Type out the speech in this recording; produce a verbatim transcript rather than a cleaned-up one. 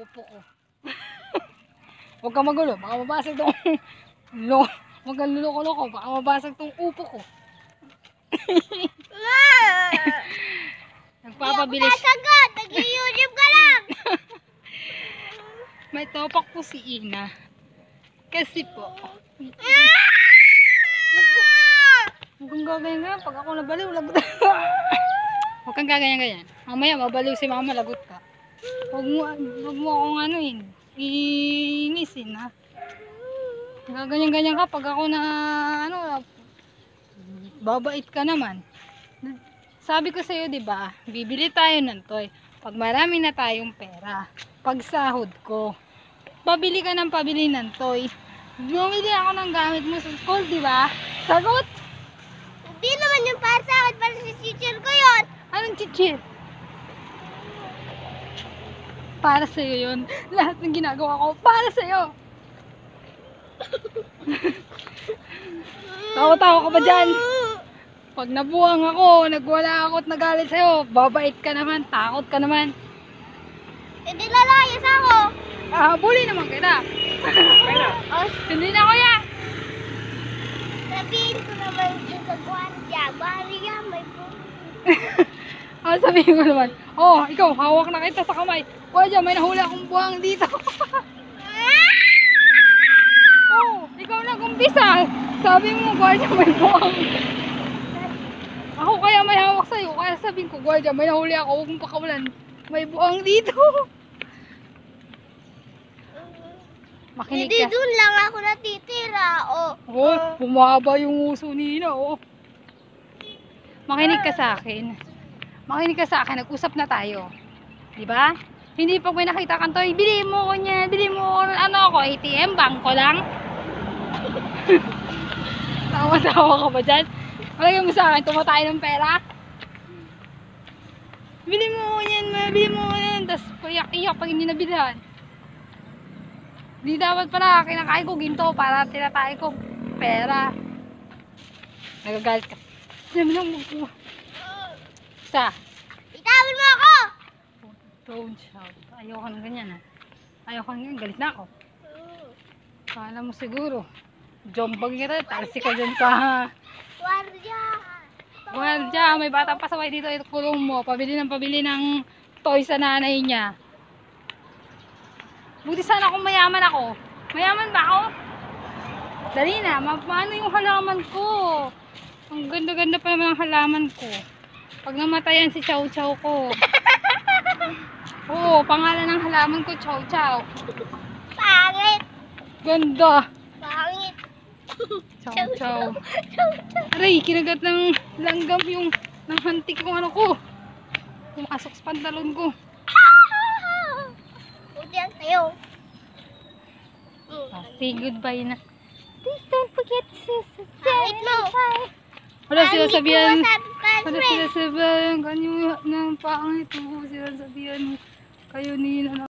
upo ko. Huwag kang magulo, baka mabasag tong lo. Huwag kang luloko-loko, baka mabasag tong upo ko. Nagpapabilis. Sagot, nag-YouTube ka lang. May topak po si Ina. Kasi po. Huwag kang gaganyan-ganyan. Pag ako nabaliw, lagot. Huwag kang gaganyan-ganyan. Mamaya, mabaliw si mama, lagot ka. Huwag mo, huwag mo akong ano yun. Inisin, ha? Gaganyan-ganyan ka. Pag ako na, ano, babait ka naman. Sabi ko sa'yo, di ba? Bibili tayo ng toy. Pag marami na tayong pera. Pag sahod ko. Pabili ka ng pabili ng toy. Bumili ako ng gamit mo sa school, di ba? Sagot! Hindi naman yung para sa akin, para sa teacher ko yun. Anong chichir? Para sa'yo yun. Lahat ng ginagawa ko, para sa'yo. Tawa-tawa ka ba dyan? Pag nabuang ako, nagwala ako at nagalit sa'yo, babait ka naman, takot ka naman. E di lalayas ako. Ah, bully naman kita. O, Hindi na kuya. sabihin ko naman dun sa gwardiya. Gwardiya, may po. Ah, sabihin ko naman, oh, ikaw, hawak na kita sa kamay. Kuya dyan, may nahuli akong buwang dito. Oh, ikaw nag-umpisa. Sabi mo, guardia, may buwang. Ako kaya may hawak sa'yo. Kaya sabihin ko, guardia, may nahuli ako. Huwag mong pakawalan. May buwang dito. Makinig Hindi ka. dun lang ako natitira. O, Oh, bumaba yung uso ni Ina, oh. Makinig ka sa akin. Makinig ka sa akin. Nag-usap na tayo. Di ba? Hindi pag may nakita kang toy, bili mo ko niya, bili mo ko, ano ako, A T M, bangko lang. Tawa-tawa ka ba dyan? Malagay mo sa akin, tumatay ng pera. Bili mo ko yan, ma, bili mo ko yan. Tapos payak-iyak pag hindi nabilhan. Hindi dapat pala, kinakain ko ginto para tinatay ko pera. Nagagalit ka. Sabi lang mo. Isa. itawan mo ako. Don't shout. Ayoko ng ganyan, ha. Ayoko ng ganyan, galit na ako. Kala mo siguro. Jombag kita, talsi ka dyan sa... Gwardiya. Gwardiya, may bata pasaway dito, ito kulong mo. Pabili ng pabili ng toy sa nanay niya. Buti sana kung mayaman ako. Mayaman ba ako? Dali na, ma paano yung halaman ko? Ang ganda-ganda pa naman ang halaman ko. Pag namatayan si Chow Chow ko. Oo, pangalan ng halaman ko, Chow Chow. Pangit. Ganda. Pangit. Chow Chow. Aray, kinagat ng langgam yung ng hantik kong ano ko. Pumasok sa pantalon ko. Buti ang sayo. Ah, say goodbye na. Please don't forget to Pangit mo. Wala sila sabihan. Pangit Wala mo. sila sabihan. Kanyo ng pangit mo. Sila sabihan. Kayo nina na.